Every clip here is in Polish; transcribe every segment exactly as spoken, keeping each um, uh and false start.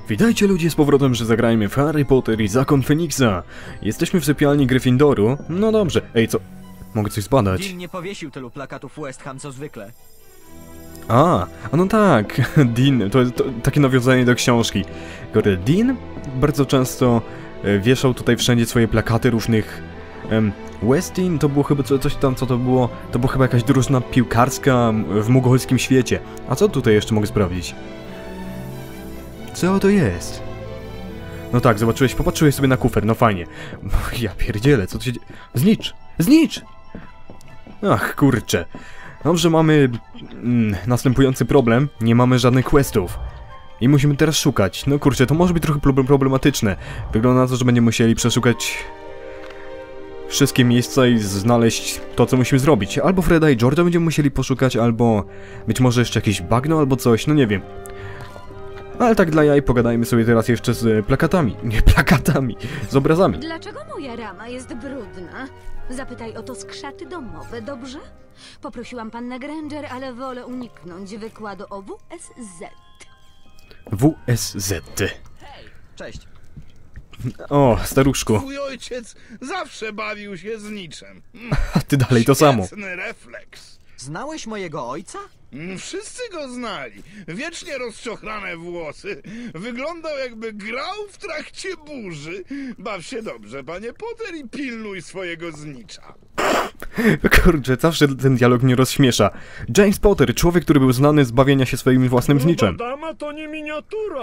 Witajcie ludzie z powrotem, że zagrajmy w Harry Potter i Zakon Feniksa. Jesteśmy w sypialni Gryffindoru. No dobrze. Ej, co? Mogę coś zbadać. Dean nie powiesił tylu plakatów West Ham co zwykle. A, a no tak. Dean, to, to takie nawiązanie do książki. Kurde, Dean bardzo często e, wieszał tutaj wszędzie swoje plakaty różnych... Em, West Dean to było chyba co, coś tam, co to było? To była chyba jakaś drużyna piłkarska w mugolskim świecie. A co tutaj jeszcze mogę sprawdzić? Co to jest? No tak, zobaczyłeś, popatrzyłeś sobie na kufer, no fajnie. Ja pierdzielę, co tu się dzieje? Znicz! Znicz! Ach, kurczę. Dobrze, mamy mm, następujący problem. Nie mamy żadnych questów. I musimy teraz szukać. No kurczę, to może być trochę problematyczne. Wygląda na to, że będziemy musieli przeszukać wszystkie miejsca i znaleźć to, co musimy zrobić. Albo Freda i George'a będziemy musieli poszukać, albo być może jeszcze jakieś bagno, albo coś, no nie wiem. Ale tak dla jaj pogadajmy sobie teraz jeszcze z plakatami. Nie plakatami, z obrazami. Dlaczego moja rama jest brudna? Zapytaj o to skrzaty domowe, dobrze? Poprosiłam pannę Granger, ale wolę uniknąć wykładu o W S Z. W S Z. Cześć. O, staruszku. Twój ojciec zawsze bawił się z niczem. A ty dalej to samo. Świetny refleks. Znałeś mojego ojca? Wszyscy go znali. Wiecznie rozczochrane włosy. Wyglądał, jakby grał w trakcie burzy. Baw się dobrze, panie Potter, i pilnuj swojego znicza. Kurczę, zawsze ten dialog mnie rozśmiesza. James Potter, człowiek, który był znany z bawienia się swoim własnym zniczem. Dama to nie miniatura.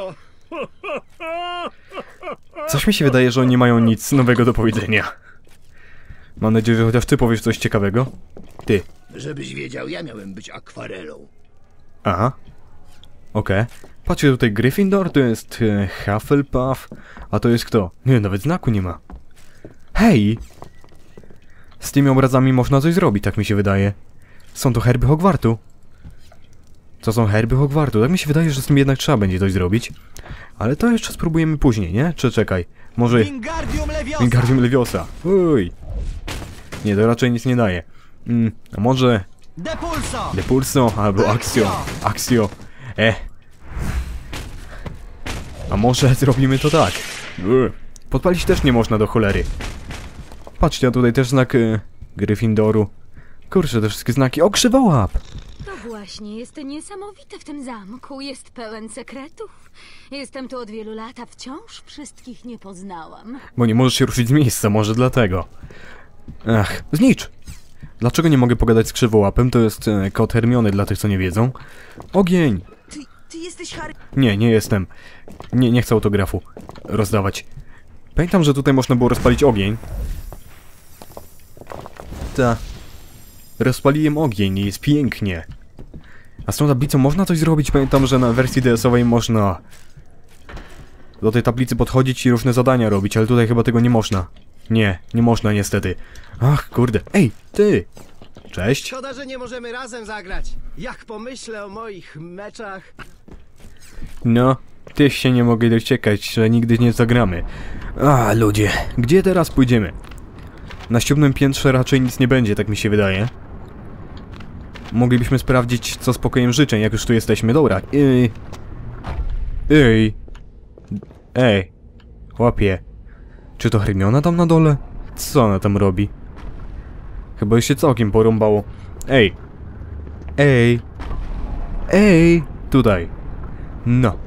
Coś mi się wydaje, że oni mają nic nowego do powiedzenia. Mam nadzieję, że chociaż ty powiesz coś ciekawego. Ty. Żebyś wiedział, ja miałem być akwarelą. Aha. Okej. Okay. Patrzcie, tutaj Gryffindor, to jest e, Hufflepuff, a to jest kto? Nie, nawet znaku nie ma. Hej! Z tymi obrazami można coś zrobić, tak mi się wydaje. Są to herby Hogwartu. To są herby Hogwartu. Tak mi się wydaje, że z tym jednak trzeba będzie coś zrobić. Ale to jeszcze spróbujemy później, nie? Czy czekaj. Może... Wingardium Leviosa! Wingardium Leviosa. Uj. Nie, to raczej nic nie daje. Mm, a może... Depulso! Depulso albo Axio. Axio. E. A może zrobimy to tak. Uy. Podpalić też nie można do cholery. Patrzcie, a tutaj też znak y, Gryffindoru. Kurczę, te wszystkie znaki. O, krzywołap! To właśnie jest niesamowite w tym zamku. Jest pełen sekretów. Jestem tu od wielu lat, a wciąż wszystkich nie poznałam. Bo nie możesz się ruszyć z miejsca, może dlatego. Ach, znicz! Dlaczego nie mogę pogadać z krzywołapem? To jest e, kot Hermiony, dla tych, co nie wiedzą. Ogień! Ty, ty jesteś Harry... Nie, nie jestem. Nie, nie chcę autografu rozdawać. Pamiętam, że tutaj można było rozpalić ogień. Ta. Rozpaliłem ogień i jest pięknie. A z tą tablicą można coś zrobić? Pamiętam, że na wersji D S owej można do tej tablicy podchodzić i różne zadania robić, ale tutaj chyba tego nie można. Nie, nie można niestety. Ach, kurde. Ej, ty! Cześć. Szkoda, że nie możemy razem zagrać. Jak pomyślę o moich meczach... No, też się nie mogę doczekać, że nigdy nie zagramy. A, ludzie, gdzie teraz pójdziemy? Na siódmym piętrze raczej nic nie będzie, tak mi się wydaje. Moglibyśmy sprawdzić, co z pokojem życzeń, jak już tu jesteśmy. Dobra. Ej. Ej. Ej. Chłopie. Czy to Hermiona tam na dole? Co ona tam robi? Chyba już się całkiem porąbało. Ej. Ej. Ej. Tutaj. No.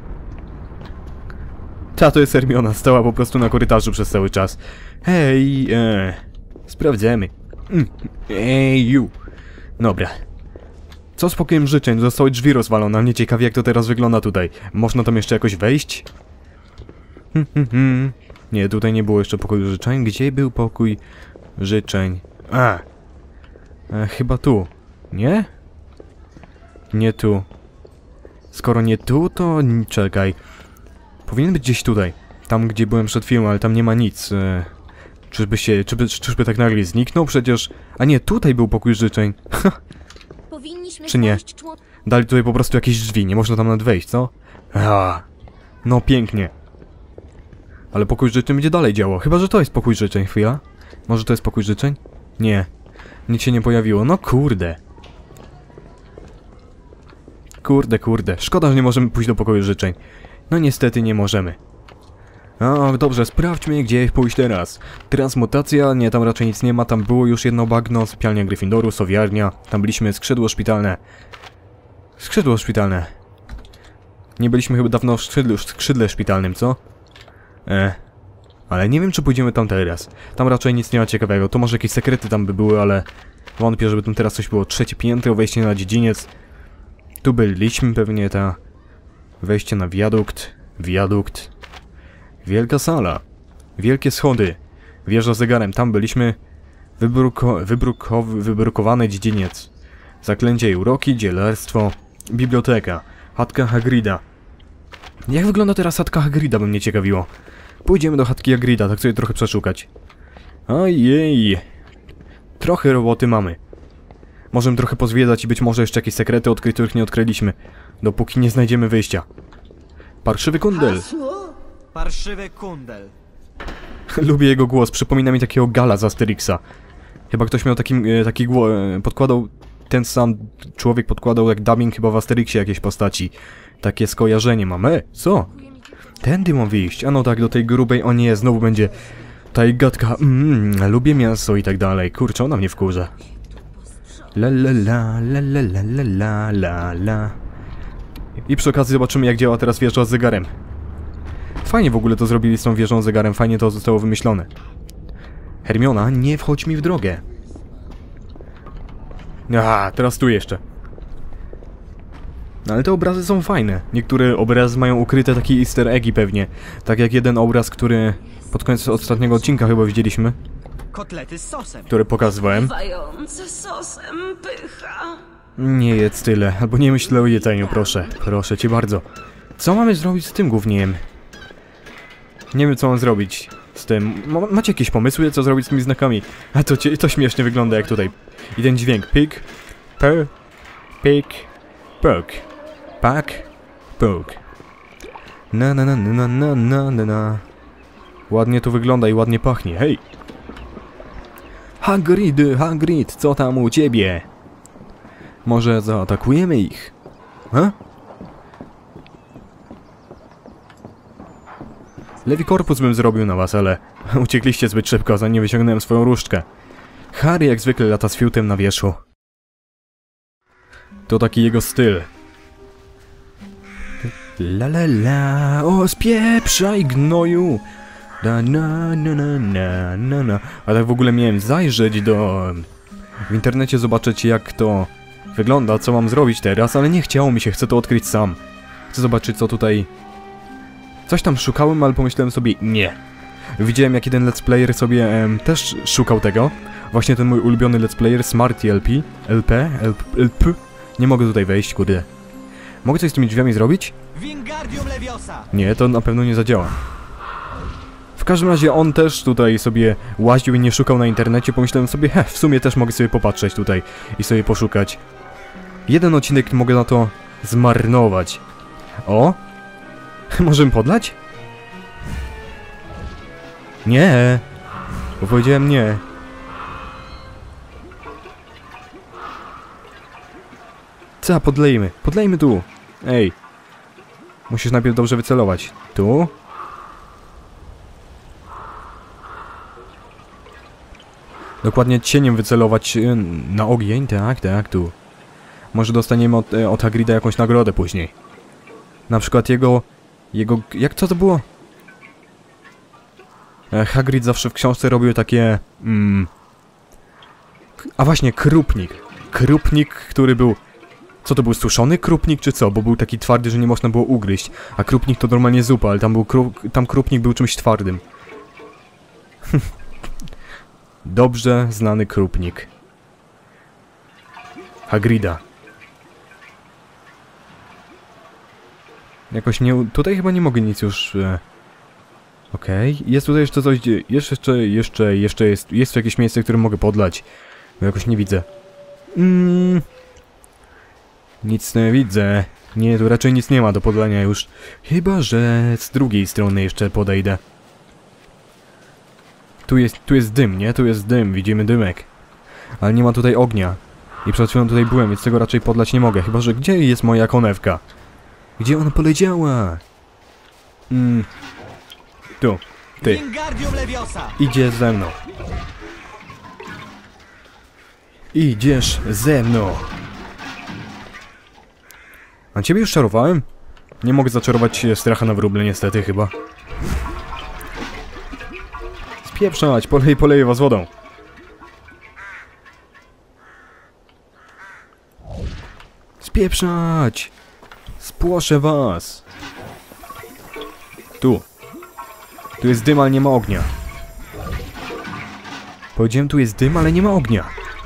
Ta to jest Hermiona. Stała po prostu na korytarzu przez cały czas. Hej. E, sprawdzamy. Mm. Ej, you. Dobra. Co z pokojem życzeń? Zostały drzwi rozwalone. Mnie ciekawi, jak to teraz wygląda tutaj. Można tam jeszcze jakoś wejść? Hm, hm, hm. Nie, tutaj nie było jeszcze pokoju życzeń. Gdzie był pokój życzeń? A! E, chyba tu. Nie? Nie tu. Skoro nie tu, to... Czekaj. Powinien być gdzieś tutaj. Tam, gdzie byłem przed chwilą, ale tam nie ma nic. E, czyżby się... Czyżby, czyżby tak nagle zniknął? Przecież... A nie, tutaj był pokój życzeń. Powinniśmy Czy nie? Dali tutaj po prostu jakieś drzwi. Nie można tam nawet wejść, co? A, no pięknie. Ale pokój życzeń będzie dalej działał. Chyba, że to jest pokój życzeń. Chwila. Może to jest pokój życzeń? Nie. Nic się nie pojawiło. No kurde. Kurde, kurde. Szkoda, że nie możemy pójść do pokoju życzeń. No niestety nie możemy. A, dobrze, sprawdźmy, gdzie pójść teraz. Transmutacja, nie, tam raczej nic nie ma, tam było już jedno bagno, sypialnia Gryffindoru, sowiarnia, tam byliśmy, skrzydło szpitalne. Skrzydło szpitalne. Nie byliśmy chyba dawno w skrzydle, skrzydle szpitalnym, co? E, ale nie wiem, czy pójdziemy tam teraz. Tam raczej nic nie ma ciekawego, to może jakieś sekrety tam by były, ale wątpię, żeby tam teraz coś było. Trzecie piętro, wejście na dziedziniec. Tu byliśmy pewnie, ta... Wejście na wiadukt, wiadukt. Wielka sala. Wielkie schody. Wieża z zegarem. Tam byliśmy. Wybruko, wybrukowy, wybrukowany dziedziniec. Zaklęcie i uroki, dzielarstwo. Biblioteka. Chatka Hagrida. Jak wygląda teraz chatka Hagrida, by mnie ciekawiło. Pójdziemy do chatki Hagrida, tak sobie trochę przeszukać. Ojej. Trochę roboty mamy. Możemy trochę pozwiedzać i być może jeszcze jakieś sekrety odkryć, których nie odkryliśmy. Dopóki nie znajdziemy wyjścia. Parszywy kundel. Hasło? Parszywy kundel. Lubię jego głos, przypomina mi takiego Gala z Asterixa. Chyba ktoś miał taki, e, taki głos, e, podkładał, ten sam człowiek podkładał jak dubbing chyba w Asterixie jakiejś postaci. Takie skojarzenie mam. E, co? Tędy mam wyjść, a no tak, do tej grubej, o nie, znowu będzie ta gadka, mmm, lubię mięso i tak dalej. Kurczę, ona mnie wkurza. La la la, la la la la la la la. I przy okazji zobaczymy, jak działa teraz wieża z zegarem. Fajnie w ogóle to zrobili z tą wieżą z zegarem, fajnie to zostało wymyślone. Hermiona, nie wchodź mi w drogę. A, teraz tu jeszcze. No ale te obrazy są fajne. Niektóre obrazy mają ukryte takie easter eggi pewnie. Tak jak jeden obraz, który pod koniec ostatniego odcinka chyba widzieliśmy. Kotlety z sosem. Który pokazywałem. Wające sosem pycha. Nie jedz tyle, albo nie myślę o jedzeniu, proszę. Proszę cię bardzo. Co mamy zrobić z tym gównieniem? Nie wiem, co mam zrobić z tym. Ma, macie jakieś pomysły, co zrobić z tymi znakami? A to, to śmiesznie wygląda jak tutaj. I ten dźwięk. Pik, per, pik, pok. Pak, pok. Na na na na na na na na. Ładnie to wygląda i ładnie pachnie. Hej! Hagrid, Hagrid, co tam u ciebie? Może zaatakujemy ich? Ha? Lewi korpus bym zrobił na was, ale uciekliście zbyt szybko, zanim wyciągnąłem swoją różdżkę. Harry jak zwykle lata z fiutem na wierzchu. To taki jego styl. La la la, o spieprzaj gnoju! Da na na na na na na. A tak w ogóle miałem zajrzeć do... w internecie zobaczyć jak to wygląda, co mam zrobić teraz, ale nie chciało mi się, chcę to odkryć sam. Chcę zobaczyć co tutaj... Coś tam szukałem, ale pomyślałem sobie nie. Widziałem jak jeden let's player sobie em, też szukał tego. Właśnie ten mój ulubiony let's player, Smarty L P, L P, L P. Nie mogę tutaj wejść, kurde. Mogę coś z tymi drzwiami zrobić? Wingardium Leviosa. Nie, to na pewno nie zadziała. W każdym razie on też tutaj sobie łaził i nie szukał na internecie. Pomyślałem sobie, he, w sumie też mogę sobie popatrzeć tutaj i sobie poszukać. Jeden odcinek mogę na to zmarnować. O! Możemy podlać? Nie! Bo powiedziałem nie. Co, podlejmy. Podlejmy tu. Ej. Musisz najpierw dobrze wycelować. Tu. Dokładnie cieniem wycelować na ogień. Tak, tak, tu. Może dostaniemy od, od Hagrida jakąś nagrodę później. Na przykład jego... Jego... Jak co to było? Hagrid zawsze w książce robił takie... Mm, a właśnie, krupnik. Krupnik, który był... Co to był, suszony krupnik czy co? Bo był taki twardy, że nie można było ugryźć. A krupnik to normalnie zupa, ale tam, był kru... tam krupnik był czymś twardym. Dobrze znany krupnik. Hagrida. Jakoś nie... Tutaj chyba nie mogę nic już... E... Okej. Okay. Jest tutaj jeszcze coś... Jeszcze, jeszcze, jeszcze jest... Jest tu jakieś miejsce, które mogę podlać. Bo jakoś nie widzę. Mm. Nic nie widzę. Nie, tu raczej nic nie ma do podlania już. Chyba, że z drugiej strony jeszcze podejdę. Tu jest, tu jest dym, nie? Tu jest dym, widzimy dymek. Ale nie ma tutaj ognia. I przed chwilą tutaj byłem, więc tego raczej podlać nie mogę. Chyba, że gdzie jest moja konewka? Gdzie ona poleciała? Mm. Tu. Ty. Wingardium Leviosa! Idzie ze mną. Idziesz ze mną. A ciebie już czarowałem? Nie mogę zaczarować stracha na wróble niestety chyba. Spieprzać, polej, poleję was wodą. Spieprzać! Spłoszę was! Tu. Tu jest dym, ale nie ma ognia. Powiedziałem, tu jest dym, ale nie ma ognia.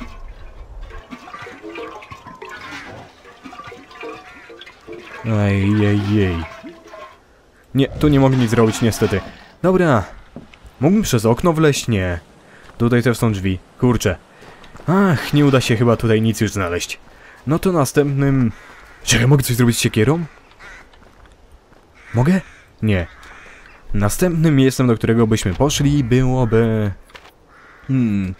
Ej, ej, ej. Nie, tu nie mogę nic zrobić niestety. Dobra. Mógłbym przez okno wleźć? Nie. Tutaj też są drzwi. Kurczę. Ach, nie uda się chyba tutaj nic już znaleźć. No to następnym... Czekaj, mogę coś zrobić z siekierą? Mogę? Nie. Następnym miejscem, do którego byśmy poszli, byłoby... Hmm...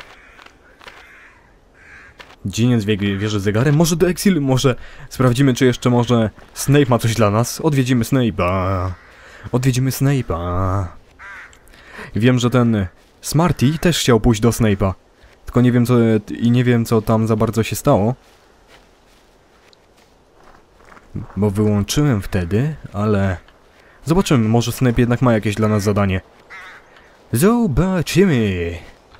Dzieniec wie, wierzy zegarem, może do Exilu, może sprawdzimy, czy jeszcze może Snape ma coś dla nas. Odwiedzimy Snape'a. Odwiedzimy Snape'a. Wiem, że ten Smarty też chciał pójść do Snape'a. Tylko nie wiem co... i nie wiem co tam za bardzo się stało. Bo wyłączyłem wtedy, ale... Zobaczymy, może Snape jednak ma jakieś dla nas zadanie. Zobaczymy!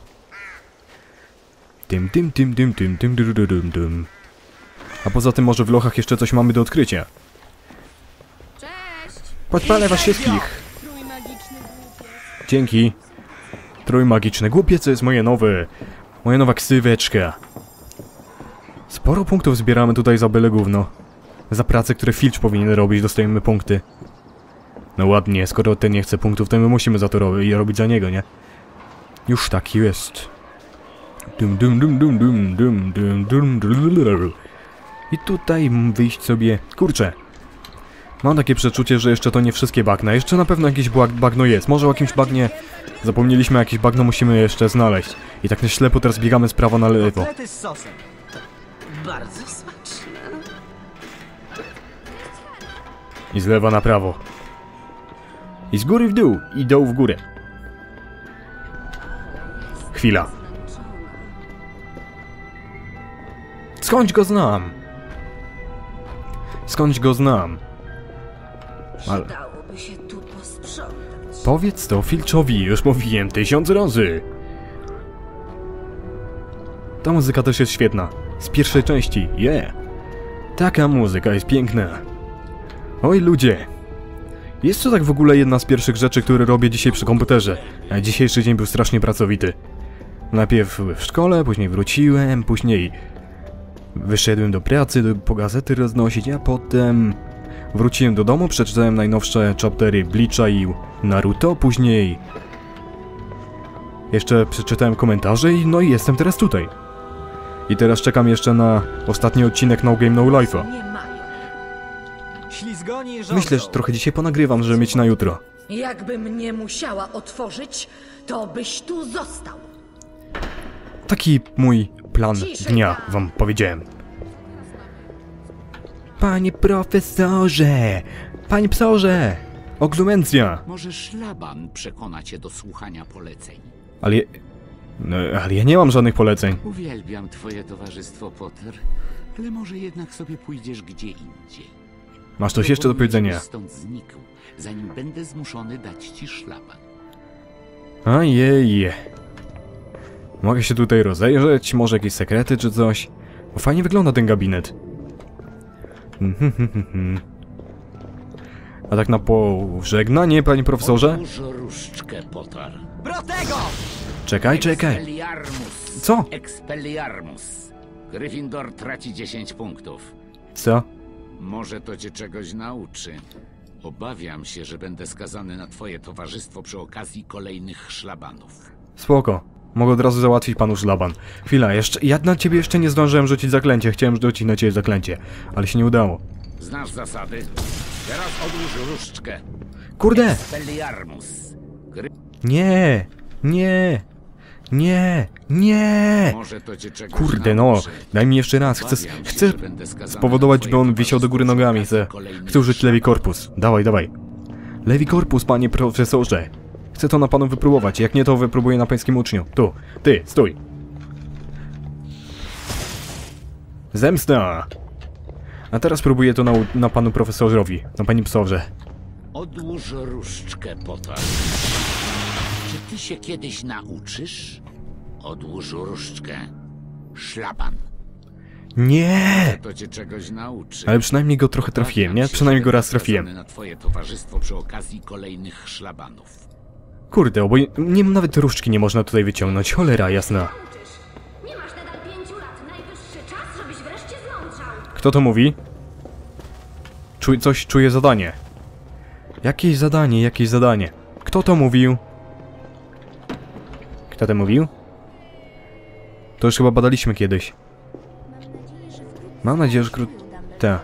Tym, tym, tym, tym, tym, tym, tym, tym, tym. A poza tym może w lochach jeszcze coś mamy do odkrycia. Cześć! Podpalę was wszystkich! Dzięki. Trójmagiczne głupiec to jest moje nowe... Moja nowa ksyweczka. Sporo punktów zbieramy tutaj za byle gówno. Za pracę, które Filch powinien robić, dostajemy punkty. No ładnie, skoro ten nie chce punktów, to my musimy za to robić i robić za niego, nie? Już tak jest. Dum, dum, dum, dum, dum, dum, dum, dum, dum. I tutaj wyjść sobie... Kurczę. Mam takie przeczucie, że jeszcze to nie wszystkie bagna. Jeszcze na pewno jakieś bagno jest. Może o jakimś bagnie... Zapomnieliśmy, jakieś bagno musimy jeszcze znaleźć. I tak na ślepo teraz biegamy z prawa na lewo. Kotlety z sosem. Bardzo smaczne. I z lewa na prawo. I z góry w dół. I dołu w górę. Chwila. Skądś go znam? Skądś go znam? Ale... Przydałoby się tu posprzątać. Powiedz to Filchowi, już mówiłem tysiąc razy. Ta muzyka też jest świetna. Z pierwszej części, yeah. Taka muzyka jest piękna. Oj ludzie. Jest to tak w ogóle jedna z pierwszych rzeczy, które robię dzisiaj przy komputerze. A dzisiejszy dzień był strasznie pracowity. Najpierw w szkole, później wróciłem, później... Wyszedłem do pracy, do, po gazety roznosić, a potem... Wróciłem do domu, przeczytałem najnowsze chaptery Bleacha i Naruto, później... Jeszcze przeczytałem komentarze i no i jestem teraz tutaj. I teraz czekam jeszcze na ostatni odcinek No Game No Life'a. Nie mają. Ślizgoni rządzą. Myślę, że trochę dzisiaj ponagrywam, żeby mieć na jutro. Jakbym nie musiała otworzyć, to byś tu został. Taki mój plan dnia, wam powiedziałem. Panie profesorze! Panie psorze! Oglumencja! Może szlaban przekona cię do słuchania poleceń. Ale... No, ale ja nie mam żadnych poleceń. Uwielbiam twoje towarzystwo, Potter, ale może jednak sobie pójdziesz gdzie indziej. Masz coś jeszcze do powiedzenia? Żebyś stąd znikł, zanim będę zmuszony dać ci szlaban. Ajej. Mogę się tutaj rozejrzeć, może jakieś sekrety czy coś? Bo fajnie wygląda ten gabinet. A tak na pożegnanie, panie profesorze? Otwórz różdżkę, Potter. Brotego! Czekaj, czekaj. Expelliarmus. Co? Expelliarmus. Gryffindor traci dziesięć punktów. Co? Może to cię czegoś nauczy. Obawiam się, że będę skazany na twoje towarzystwo przy okazji kolejnych szlabanów. Spoko. Mogę od razu załatwić panu szlaban. Chwila, jeszcze... Ja na ciebie jeszcze nie zdążyłem rzucić zaklęcie. Chciałem rzucić na ciebie zaklęcie. Ale się nie udało. Znasz zasady? Teraz odłóż różdżkę. Kurde! Expelliarmus. Gry... Nie! Nie! Nie! Nie! Może to cię czegoś Kurde no! nauczy. Daj mi jeszcze raz. Chcę, Obawiam się, chcę że będę skazany spowodować, na by on twoje wisiał do góry towarzystwo nogami. przy Chcę, okazji kolejnych chcę użyć lewy szlabanów. korpus. Dawaj, dawaj. Levi Corpus, panie profesorze. Chcę to na panu wypróbować. Jak nie, to wypróbuję na pańskim uczniu. Tu, ty, stój. Zemsta! A teraz próbuję to na, na panu profesorowi, na pani psorze. Odłóż różdżkę, Potter. Czy ty się kiedyś nauczysz? Odłóż różdżkę. Szlaban. Nie! To cię czegoś nauczy. Ale przynajmniej go trochę trafiłem, nie? Przynajmniej go raz trafiłem. Na twoje towarzystwo przy okazji kolejnych szlabanów. Kurde, bo nie, nawet różdżki nie można tutaj wyciągnąć. Cholera jasna. Nie masz nadal pięciu lat. Najwyższy czas, żebyś wreszcie zmądrzał. Kto to mówi? Czuj, coś czuję zadanie. Jakieś zadanie, jakieś zadanie. Kto to mówił? Kto to mówił? To już chyba badaliśmy kiedyś. Mam nadzieję, że krót... Ta.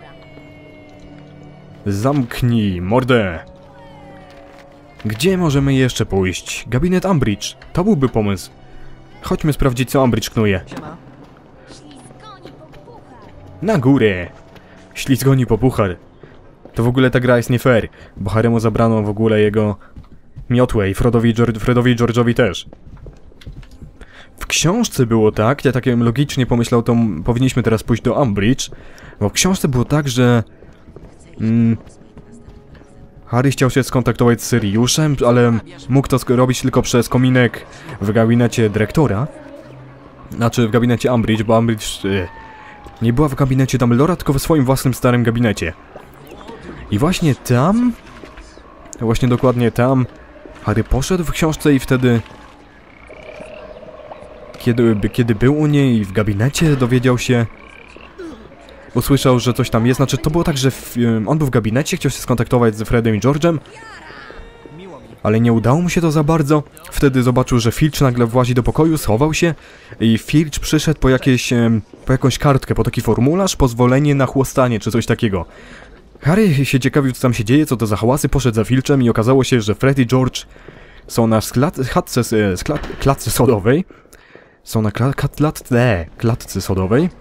Zamknij mordę. Gdzie możemy jeszcze pójść? Gabinet Umbridge. To byłby pomysł. Chodźmy sprawdzić, co Umbridge knuje. Na górę. Ślizgoni po puchar. To w ogóle ta gra jest nie fair, bo Harrymu zabrano w ogóle jego miotłę i Frodowi, Fredowi i George'owi też. W książce było tak, ja tak logicznie pomyślał, to powinniśmy teraz pójść do Umbridge, bo w książce było tak, że mm, Harry chciał się skontaktować z Siriuszem, ale mógł to robić tylko przez kominek w gabinecie dyrektora. Znaczy w gabinecie Umbridge, bo Umbridge yy, nie była w gabinecie Dumbledora, tylko w swoim własnym starym gabinecie. I właśnie tam, właśnie dokładnie tam, Harry poszedł w książce i wtedy, kiedy, kiedy był u niej w gabinecie, dowiedział się, usłyszał, że coś tam jest. Znaczy, to było tak, że w, on był w gabinecie, chciał się skontaktować z Fredem i George'em, ale nie udało mu się to za bardzo. Wtedy zobaczył, że Filch nagle włazi do pokoju, schował się i Filch przyszedł po jakieś, po jakąś kartkę, po taki formularz, pozwolenie na chłostanie, czy coś takiego. Harry się ciekawił, co tam się dzieje, co to za hałasy, poszedł za Filchem i okazało się, że Fred i George są na klatce, klatce sodowej. Są na kla, klat, tle, klatce sodowej.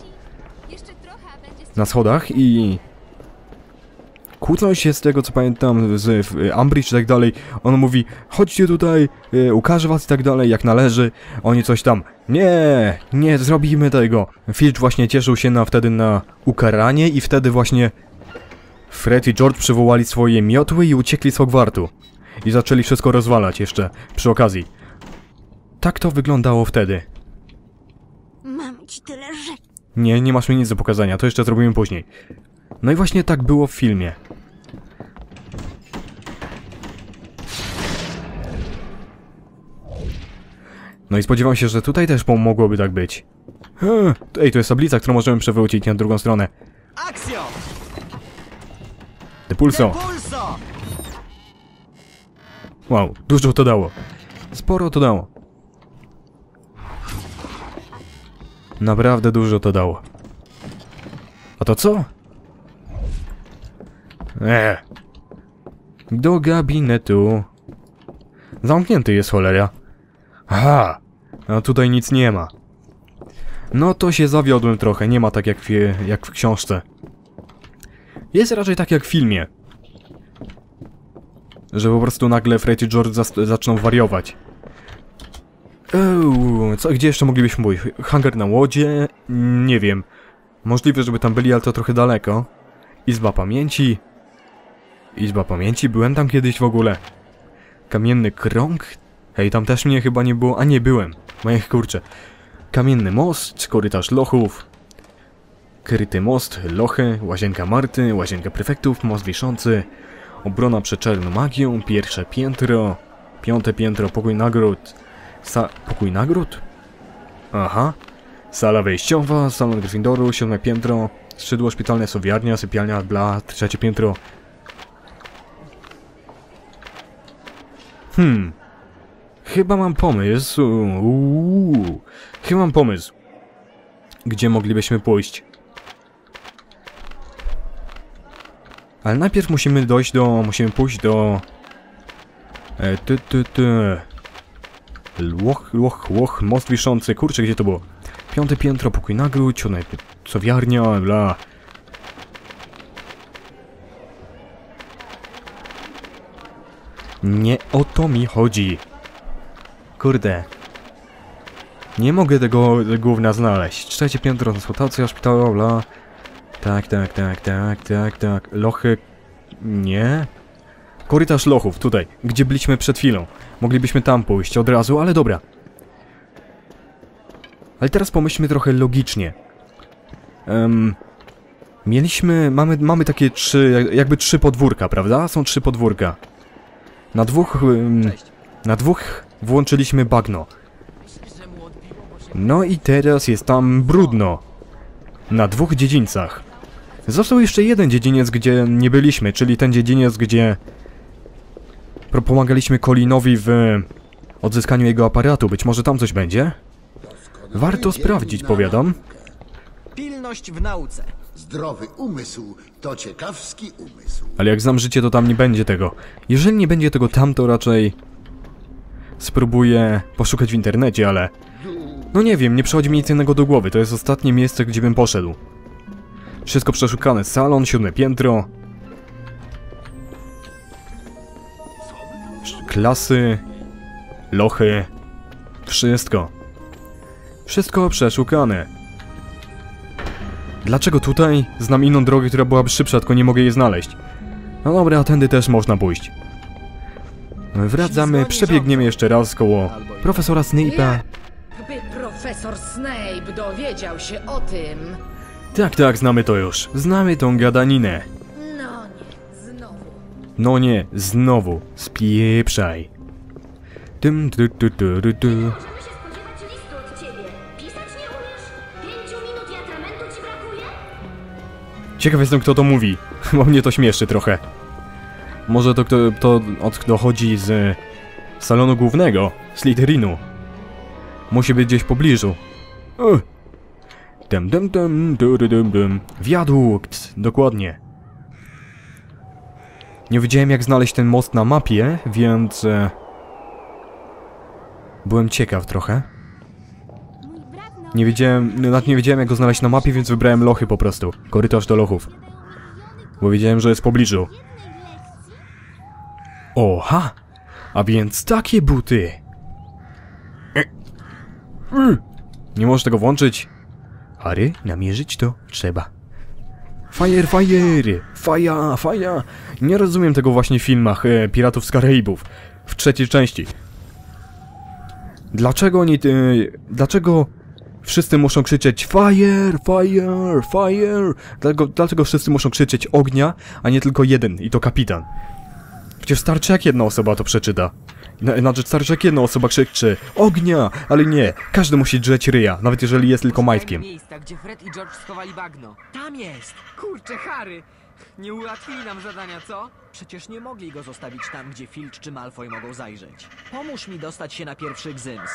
Na schodach i kłócą się z tego, co pamiętam, z Umbridge i tak dalej. On mówi, chodźcie tutaj, e, ukażę was i tak dalej, jak należy. Oni coś tam, nie, nie zrobimy tego. Filch właśnie cieszył się na, wtedy na ukaranie i wtedy właśnie Fred i George przywołali swoje miotły i uciekli z Hogwartu. I zaczęli wszystko rozwalać jeszcze przy okazji. Tak to wyglądało wtedy. Mam ci tyle rzeczy. Nie, nie masz mi nic do pokazania, to jeszcze zrobimy później. No i właśnie tak było w filmie. No i spodziewam się, że tutaj też mogłoby tak być. Ej, to jest tablica, którą możemy przewrócić na drugą stronę. Akcjo! Depulso! Pulso! Wow, dużo to dało. Sporo to dało. Naprawdę dużo to dało. A to co? Eee. Do gabinetu. Zamknięty jest, cholera. Aha! A tutaj nic nie ma. No to się zawiodłem trochę, nie ma tak jak w, jak w książce. Jest raczej tak jak w filmie. Że po prostu nagle Fred i George zaczną wariować. Eee, co, gdzie jeszcze moglibyśmy pójść? Hangar na łodzie? Nie wiem. Możliwe, żeby tam byli, ale to trochę daleko. Izba pamięci. Izba pamięci, byłem tam kiedyś w ogóle. Kamienny krąg? Hej, tam też mnie chyba nie było, a nie byłem. Moje kurczę. Kamienny most, korytarz lochów. Kryty most, lochy, łazienka Marty, łazienka prefektów, most wiszący. Obrona przed czarną magią, pierwsze piętro. Piąte piętro, pokój nagród. Sa... Pokój nagród? Aha. Sala wejściowa, salon Gryffindoru, siódme piętro. Skrzydło szpitalne, sowiarnia, sypialnia, bla, trzecie piętro. Hmm. Chyba mam pomysł. Uuu. Chyba mam pomysł. Gdzie moglibyśmy pójść? Ale najpierw musimy dojść do... Musimy pójść do... E, ty, ty, ty. Łoch, łoch, łoch, most wiszący. Kurczę, gdzie to było? Piąte piętro, pokój nagród, siódme sowiarnia, bla. Nie o to mi chodzi. Kurde. Nie mogę tego gówna znaleźć. Trzecie piętro, konsultacja szpitalowa. Tak, tak, tak, tak, tak, tak. Lochy... Nie. Korytarz lochów, tutaj, gdzie byliśmy przed chwilą. Moglibyśmy tam pójść od razu, ale dobra. Ale teraz pomyślmy trochę logicznie. Um, mieliśmy... Mamy, mamy takie trzy... jakby trzy podwórka, prawda? Są trzy podwórka. Na dwóch... Um, na dwóch włączyliśmy bagno. No i teraz jest tam brudno. Na dwóch dziedzińcach. Został jeszcze jeden dziedziniec, gdzie nie byliśmy, czyli ten dziedziniec, gdzie pomagaliśmy Colinowi w odzyskaniu jego aparatu. Być może tam coś będzie? Warto sprawdzić, powiadam. Pilność w nauce. Zdrowy umysł to ciekawski umysł. Ale jak znam życie, to tam nie będzie tego. Jeżeli nie będzie tego tam, to raczej spróbuję poszukać w internecie, ale... No nie wiem, nie przychodzi mi nic innego do głowy. To jest ostatnie miejsce, gdzie bym poszedł. Wszystko przeszukane. Salon, siódme piętro. Klasy. Lochy. Wszystko. Wszystko przeszukane. Dlaczego tutaj? Znam inną drogę, która byłaby szybsza, tylko nie mogę jej znaleźć. No dobra, a tędy też można pójść. Wracamy, przebiegniemy jeszcze raz koło profesora Snape'a. Jakby profesor Snape dowiedział się o tym. Tak, tak, znamy to już. Znamy tą gadaninę. No nie, znowu. No nie, znowu. Spieprzaj. Tym, tu, tu, tu, tu, tu. Możemy się spodziewać listu od ciebie. Pisać nie umiesz? Pięciu minut i atramentu ci brakuje? Ciekaw jestem, kto to mówi, bo mnie to śmieszy trochę. Może to kto, to od dochodzi z salonu głównego, Slytherinu. Musi być gdzieś w pobliżu. Uh. Dum, dum, dum, dum, dum, dum. Wiadukt, dokładnie. Nie wiedziałem, jak znaleźć ten most na mapie, więc... E, byłem ciekaw trochę. Nie wiedziałem, nawet nie wiedziałem, jak go znaleźć na mapie, więc wybrałem lochy po prostu. Korytarz do lochów. Bo wiedziałem, że jest w pobliżu. Oha! A więc takie buty! Nie możesz tego włączyć. Harry, namierzyć to trzeba. Fire, fire! Fire, fire! Nie rozumiem tego właśnie w filmach e, Piratów z Karaibów. W trzeciej części. Dlaczego oni... E, dlaczego wszyscy muszą krzyczeć fire, fire, fire? Dlaczego, dlaczego wszyscy muszą krzyczeć ognia, a nie tylko jeden, i to kapitan? Przecież starczy jak jedna osoba to przeczyta. Znaczy starczy jak jedna osoba krzyczy ognia, ale nie, każdy musi drzeć ryja, nawet jeżeli jest tylko majtkiem. Miejsca, gdzie Fred i George schowali bagno. Tam jest! Kurczę, Harry! Nie ułatwili nam zadania, co? Przecież nie mogli go zostawić tam, gdzie Filch czy Malfoy mogą zajrzeć. Pomóż mi dostać się na pierwszy gzyms.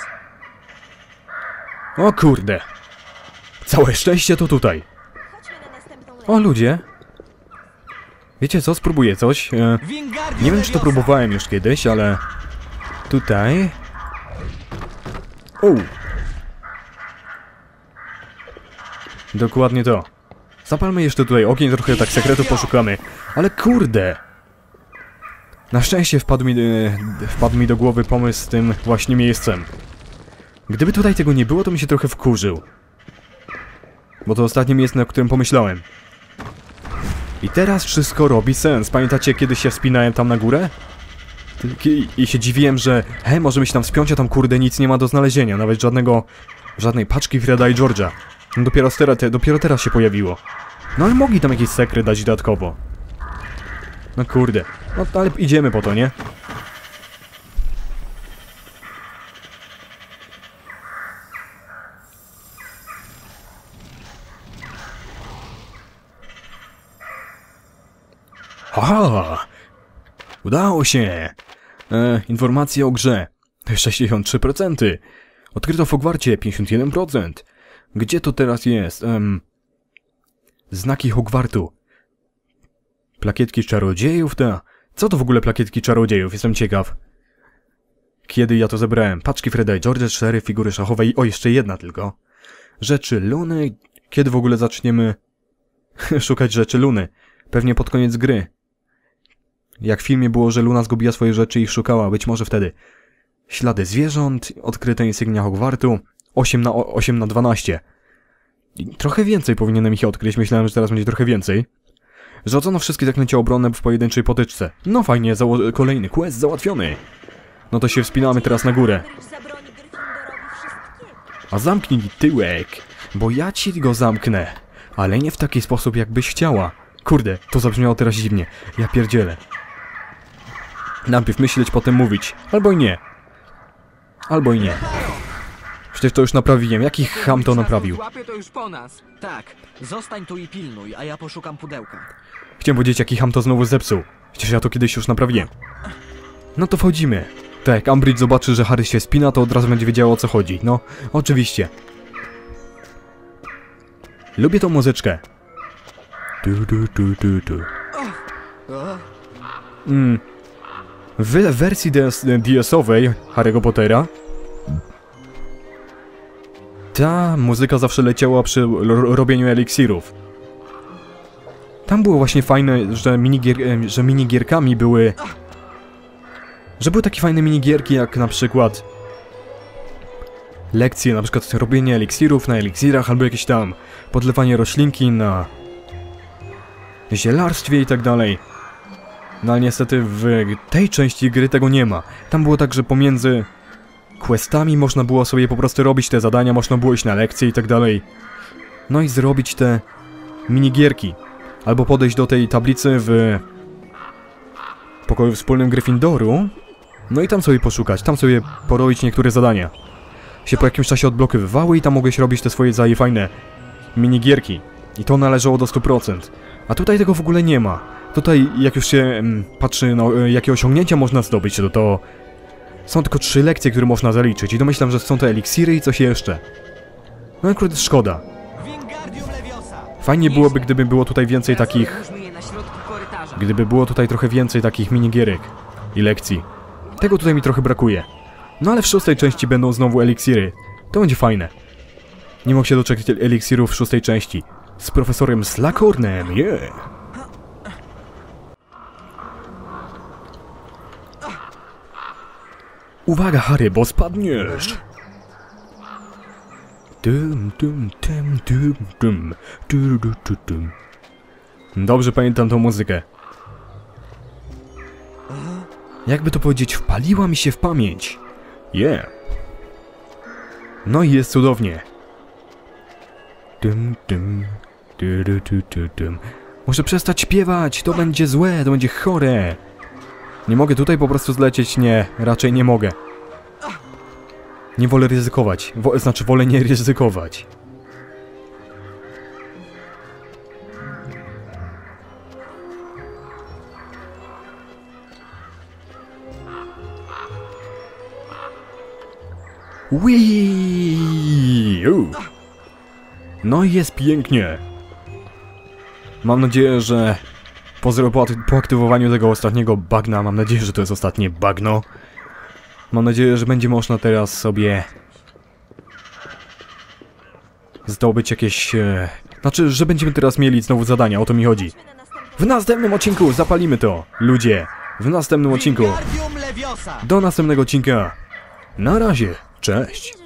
O kurde. Całe szczęście to tutaj. O ludzie. Wiecie co, spróbuję coś. E, nie wiem, czy to próbowałem już kiedyś, ale... Tutaj... O! Dokładnie to. Zapalmy jeszcze tutaj ogień, trochę tak sekretu poszukamy. Ale kurde! Na szczęście wpadł mi, e, wpadł mi do głowy pomysł z tym właśnie miejscem. Gdyby tutaj tego nie było, to mi się trochę wkurzył. Bo to ostatnie miejsce, na którym pomyślałem. I teraz wszystko robi sens. Pamiętacie, kiedy się wspinałem tam na górę? I, i się dziwiłem, że he, możemy się tam wspiąć, a tam kurde nic nie ma do znalezienia. Nawet żadnego, żadnej paczki Freda i George'a. No dopiero, teraz, dopiero teraz się pojawiło. No ale mogli tam jakiś sekret dać dodatkowo. No kurde. No ale idziemy po to, nie? Aha! Udało się! E, informacje o grze. sześćdziesiąt trzy procent. Odkryto w Hogwarcie pięćdziesiąt jeden procent. Gdzie to teraz jest? Um, znaki Hogwartu. Plakietki czarodziejów, ta. Co to w ogóle plakietki czarodziejów? Jestem ciekaw. Kiedy ja to zebrałem? Paczki Freda i George'a, cztery figury szachowe i o, jeszcze jedna tylko. Rzeczy Luny. Kiedy w ogóle zaczniemy szukać rzeczy Luny? Pewnie pod koniec gry. Jak w filmie było, że Luna zgubiła swoje rzeczy i ich szukała, być może wtedy. Ślady zwierząt, odkryte insygnia Hogwartu, osiem na dwanaście. I trochę więcej powinienem ich odkryć, myślałem, że teraz będzie trochę więcej. Rzucono wszystkie zaklęcia obronne w pojedynczej potyczce. No fajnie, kolejny quest załatwiony. No to się wspinamy teraz na górę. A zamknij tyłek, bo ja ci go zamknę. Ale nie w taki sposób, jakbyś chciała. Kurde, to zabrzmiało teraz dziwnie. Ja pierdzielę. Najpierw myśleć, potem mówić. Albo i nie. Albo i nie. Przecież to już naprawiłem. Jaki cham to naprawił? Łapie to już po nas. Tak, zostań tu i pilnuj, a ja poszukam pudełka. Chciałem powiedzieć, jaki cham to znowu zepsuł. Przecież ja to kiedyś już naprawiłem. No to wchodzimy. Tak, jak Umbridge zobaczy, że Harry się spina, to od razu będzie wiedziało, o co chodzi. No, oczywiście. Lubię tą muzyczkę. Du, du, du, du, du. Mm. W wersji D S owej Harry'ego Pottera ta muzyka zawsze leciała przy robieniu eliksirów. Tam było właśnie fajne, że, minigier że minigierkami były... Że były takie fajne minigierki, jak na przykład... lekcje, na przykład robienie eliksirów na eliksirach, albo jakieś tam podlewanie roślinki na... zielarstwie i tak dalej. No ale niestety w tej części gry tego nie ma. Tam było tak, że pomiędzy questami można było sobie po prostu robić te zadania, można było iść na lekcje i tak dalej. No i zrobić te minigierki. Albo podejść do tej tablicy w pokoju wspólnym Gryffindoru. No i tam sobie poszukać, tam sobie porobić niektóre zadania. Się po jakimś czasie odblokowywały i tam mogłeś robić te swoje zaje fajne minigierki. I to należało do stu procent. A tutaj tego w ogóle nie ma. Tutaj jak już się mm, patrzy, no, jakie osiągnięcia można zdobyć, to to są tylko trzy lekcje, które można zaliczyć. I domyślam, że są to eliksiry i coś jeszcze. No akurat szkoda. Fajnie byłoby, gdyby było tutaj więcej takich... Gdyby było tutaj trochę więcej takich minigierek i lekcji. Tego tutaj mi trochę brakuje. No ale w szóstej części będą znowu eliksiry. To będzie fajne. Nie mogę się doczekać eliksirów w szóstej części. Z profesorem Slughornem, yeah! Uwaga, Harry, bo spadniesz! Dum, dum, dum, dum, dum, dum, dum, dum, dum. Dobrze pamiętam tą muzykę. Jakby to powiedzieć, wpaliła mi się w pamięć. Yeah. No i jest cudownie. Dum, dum, du, du, du, du, dum. Muszę przestać śpiewać, to będzie złe, to będzie chore. Nie mogę tutaj po prostu zlecieć, nie, raczej nie mogę. Nie wolę ryzykować, Wo znaczy wolę nie ryzykować. Wii! No i jest pięknie. Mam nadzieję, że po, po, po aktywowaniu tego ostatniego bagna, mam nadzieję, że to jest ostatnie bagno. Mam nadzieję, że będzie można teraz sobie zdobyć jakieś... E, znaczy, że będziemy teraz mieli znowu zadania, o to mi chodzi. W następnym odcinku zapalimy to, ludzie. W następnym odcinku. Do następnego odcinka. Na razie, cześć.